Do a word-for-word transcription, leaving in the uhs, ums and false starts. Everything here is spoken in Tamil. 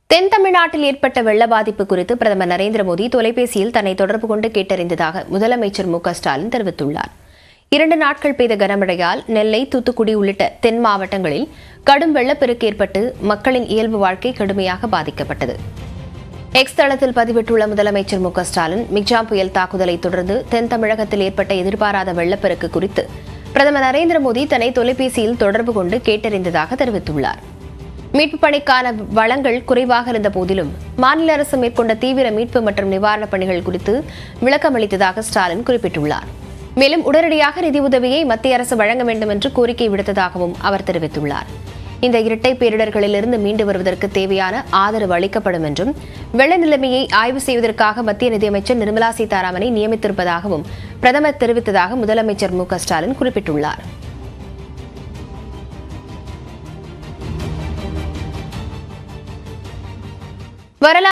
தென் தமிழ்நாட்டில் ஏற்பட்ட வெள்ள பாதிப்பு குறித்து பிரதமர் நரேந்திர மோடி தொலைபேசியில் தன்னை தொடர்பு கொண்டு கேட்டறிந்ததாக முதலமைச்சர் எம் கே ஸ்டாலின் தெரிவித்துள்ளார். இரண்டு நாட்கள் பெய்த கனமழையால் நெல்லை, தூத்துக்குடி உள்ளிட்ட தென் மாவட்டங்களில் கடும் வெள்ளப்பெருக்கு ஏற்பட்டு மக்களின் இயல்பு வாழ்க்கை கடுமையாக பாதிக்கப்பட்டது. எக்ஸ் தளத்தில் பதிவிட்டுள்ள முதலமைச்சர் எம் கே ஸ்டாலின், மிக்ஜாம் புயல் தாக்குதலை தொடர்ந்து தென் தமிழகத்தில் ஏற்பட்ட எதிர்பாராத வெள்ளப்பெருக்கு குறித்து பிரதமர் நரேந்திர மோடி தன்னை தொலைபேசியில் தொடர்பு கொண்டு கேட்டறிந்ததாக தெரிவித்துள்ளார். மீட்புப் பணிக்கான வளங்கள் குறைவாக இருந்த போதிலும் மாநில அரசு மேற்கொண்ட தீவிர மீட்பு மற்றும் நிவாரணப் பணிகள் குறித்து விளக்கமளித்ததாக ஸ்டாலின் குறிப்பிட்டுள்ளார். மேலும் உடனடியாக நிதியுதவியை மத்திய அரசு வழங்க வேண்டும் என்று கோரிக்கை விடுத்ததாகவும் அவர் தெரிவித்துள்ளார். இந்த இரட்டை பேரிடர்களிலிருந்து மீண்டு வருவதற்கு தேவையான ஆதரவு அளிக்கப்படும் என்றும், வெள்ள நிலைமையை ஆய்வு செய்வதற்காக மத்திய நிதியமைச்சர் நிர்மலா சீதாராமனை நியமித்திருப்பதாகவும் பிரதமர் தெரிவித்ததாக முதலமைச்சர் எம் கே ஸ்டாலின் குறிப்பிட்டுள்ளார். வரலாறு